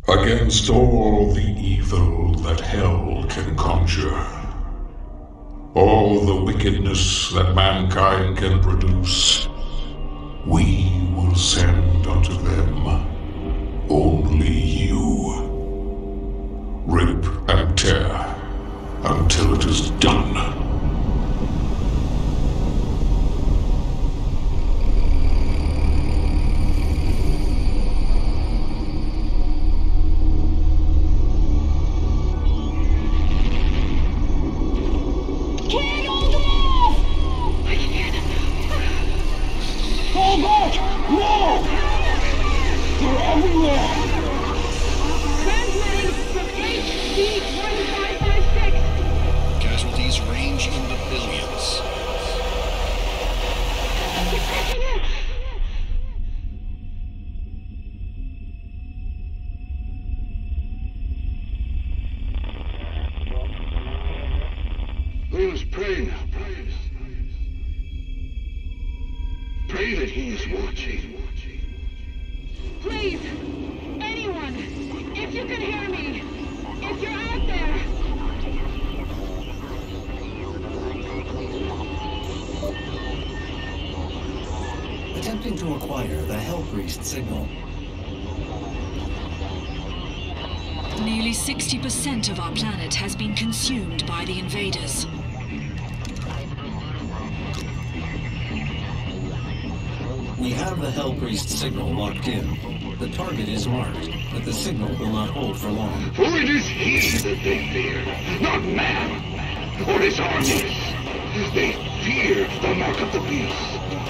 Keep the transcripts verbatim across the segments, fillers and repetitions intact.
Against all the evil that hell can conjure, all the wickedness that mankind can produce, we will send unto them only you. Rip and tear until it is done. Let us pray now, brothers. Pray that he is watching. Please, anyone, if you can hear me, if you're out there. Attempting to acquire the Hellpriest signal. Nearly sixty percent of our planet has been consumed by the invaders. We have the Hellpriest signal locked in. The target is marked, but the signal will not hold for long. For it is he that they fear, not man, or his armies. They fear the mark of the beast.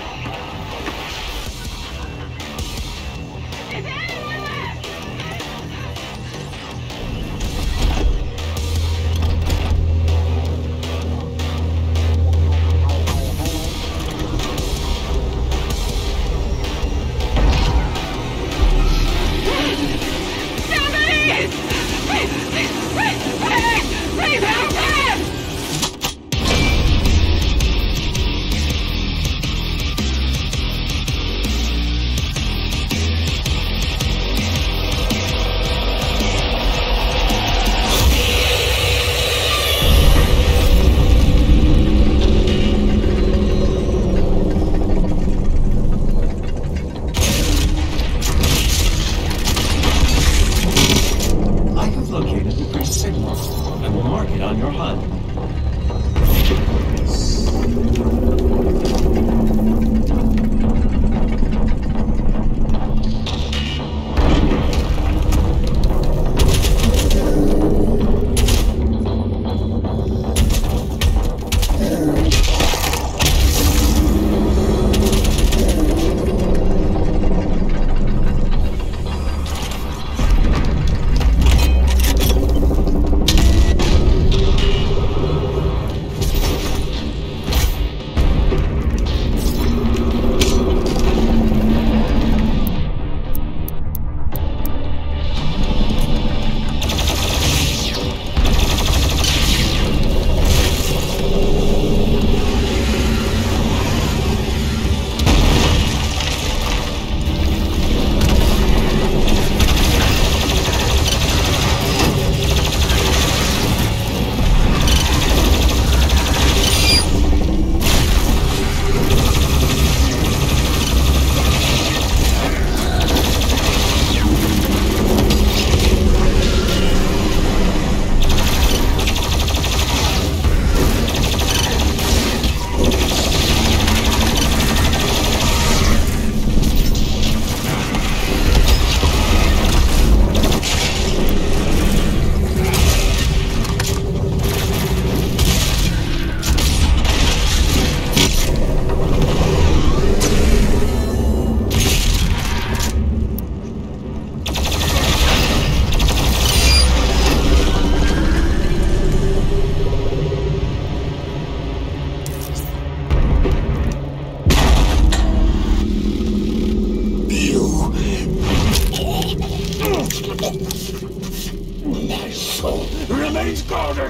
My soul remains guarded.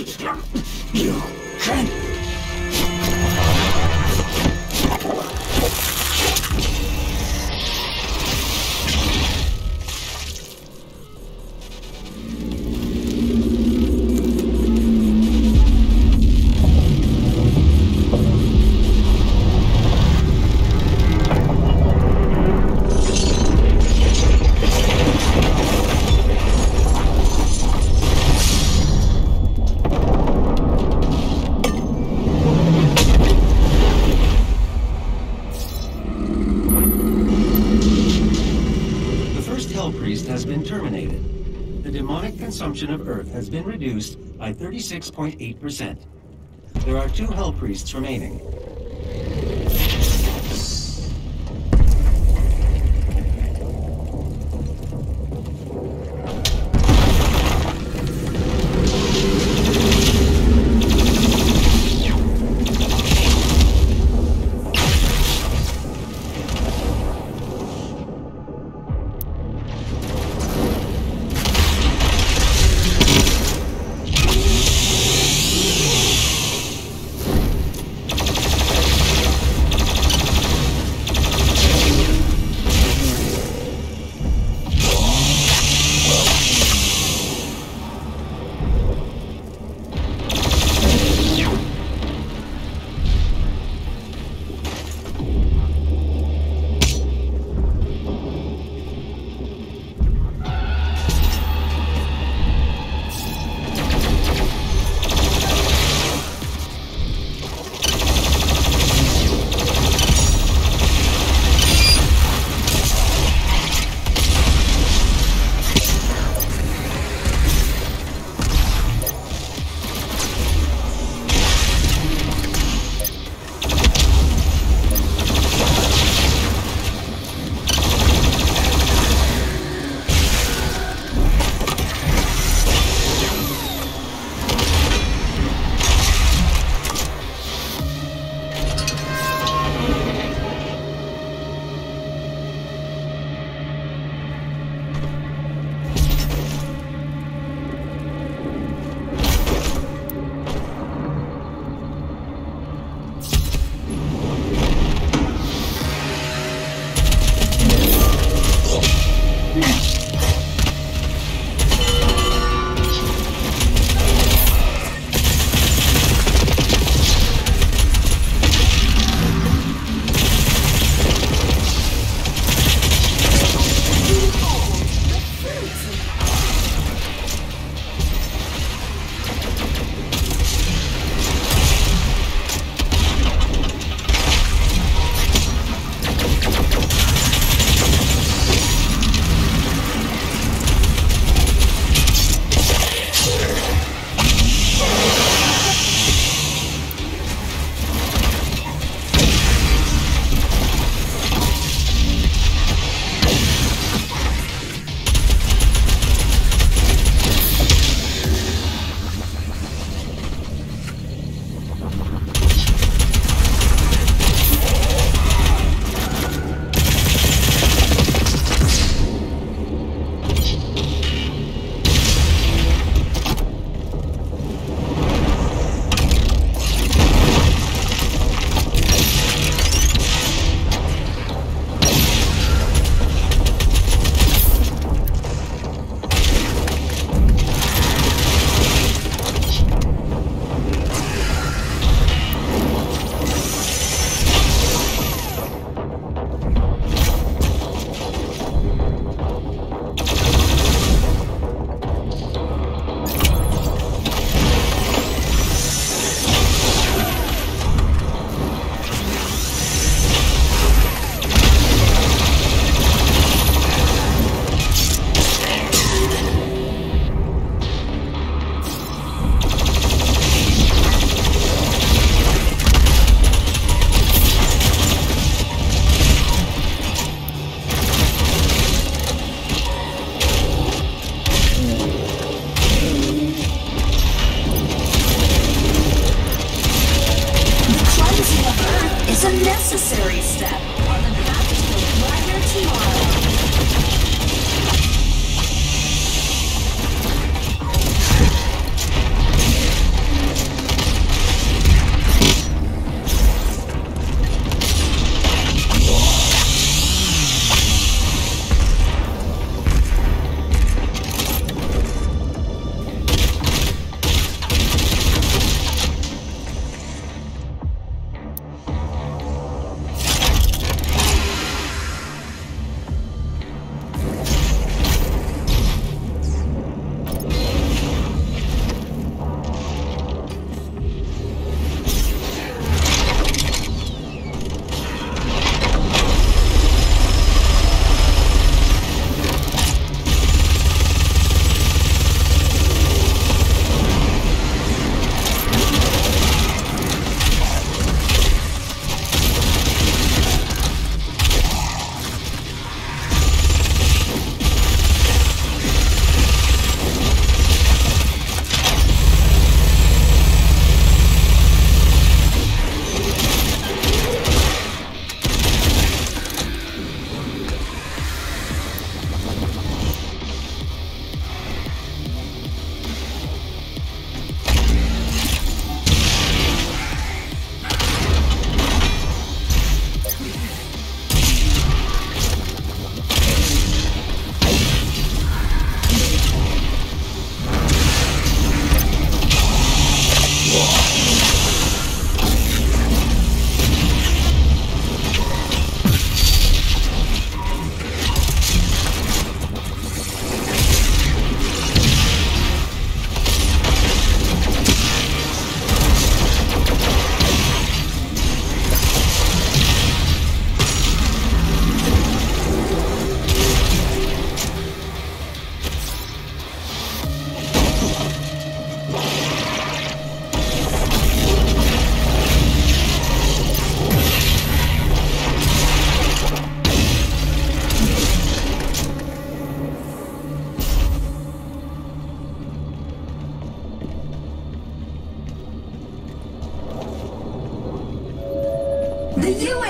You can. Hell Priest has been terminated. The demonic consumption of Earth has been reduced by thirty-six point eight percent. There are two Hell Priests remaining.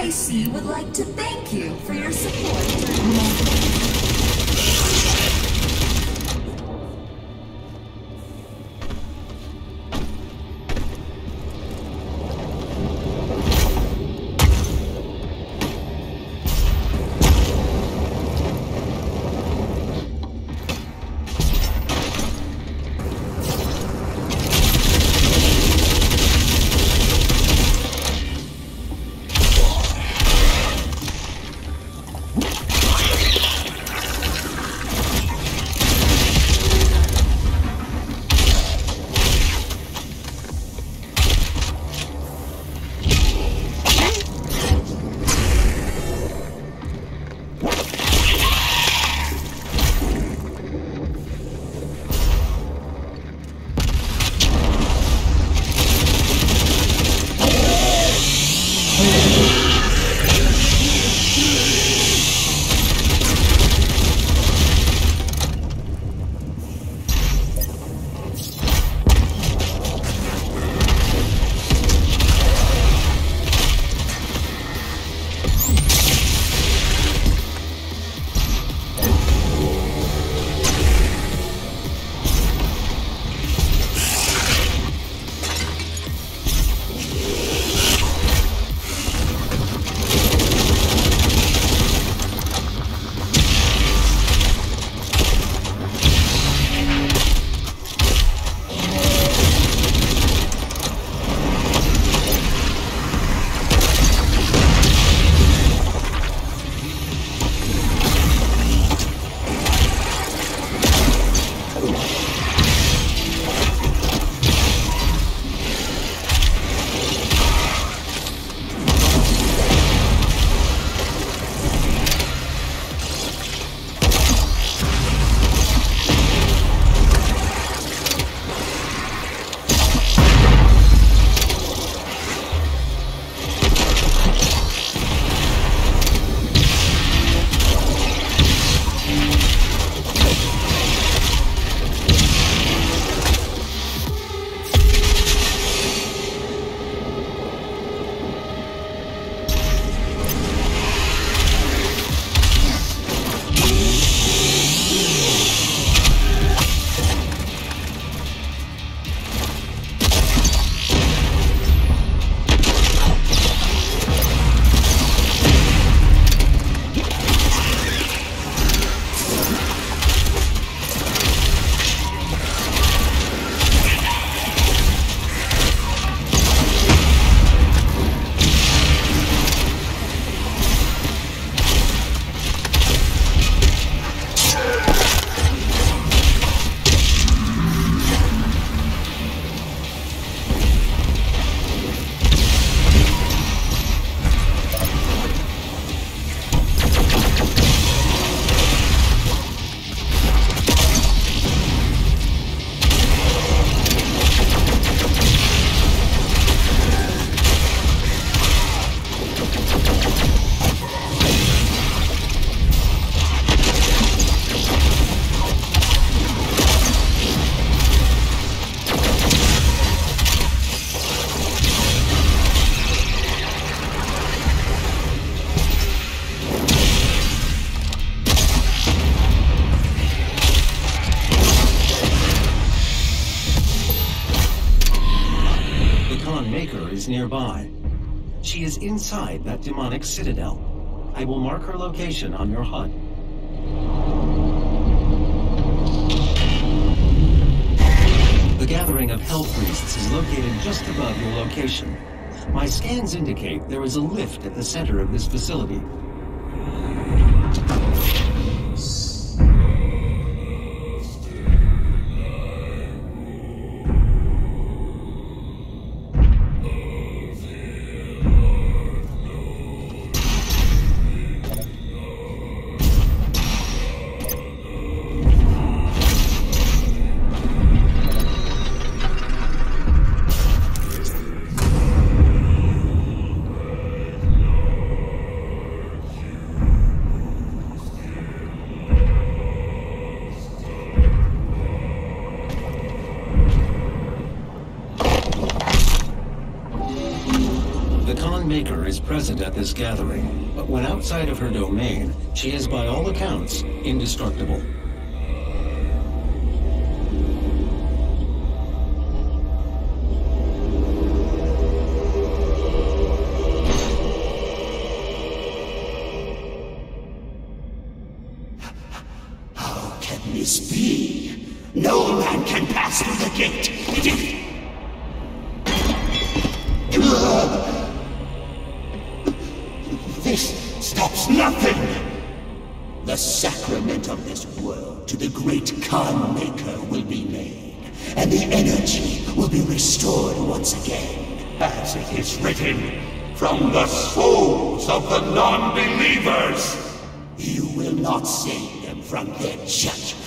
I C would like to thank you for your support during nearby. She is inside that demonic citadel. I will mark her location on your H U D. The gathering of Hell Priests is located just above your location. My scans indicate there is a lift at the center of this facility. Maker is present at this gathering, but when outside of her domain, she is by all accounts indestructible. How can this be? No man can pass through the gate. It is... This stops nothing! The sacrament of this world to the great Khan Maker will be made, and the energy will be restored once again. As it is written, from the souls of the non-believers, you will not save them from their judgment.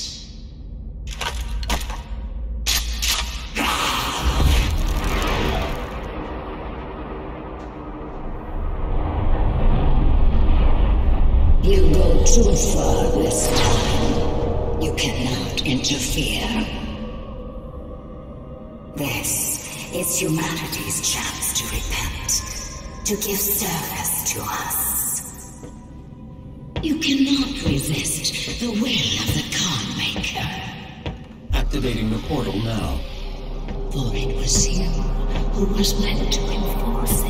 You go too far this time. You cannot interfere. This is humanity's chance to repent, to give service to us. You cannot resist the will of the Khan Maker. Activating the portal now. For it was you who was meant to enforce it.